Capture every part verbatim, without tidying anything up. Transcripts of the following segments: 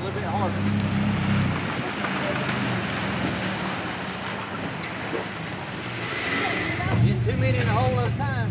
little bit harder. Get too many in a hole at a time.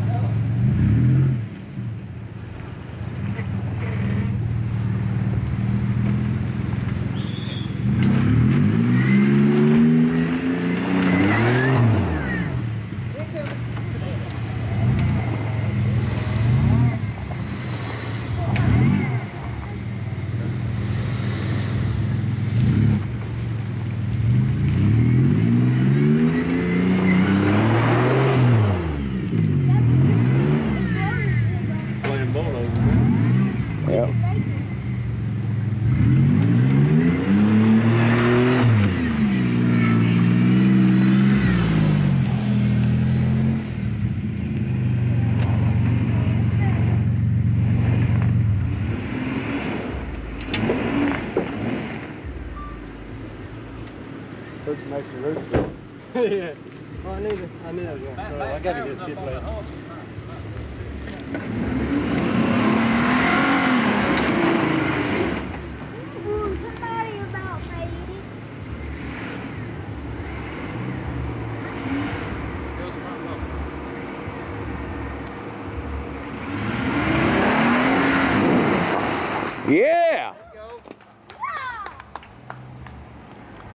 Yep. Put some extra roots in. Yeah. Well, I knew that. I knew that was going to throw. I got to get skid plate. Somebody about baby. Yeah.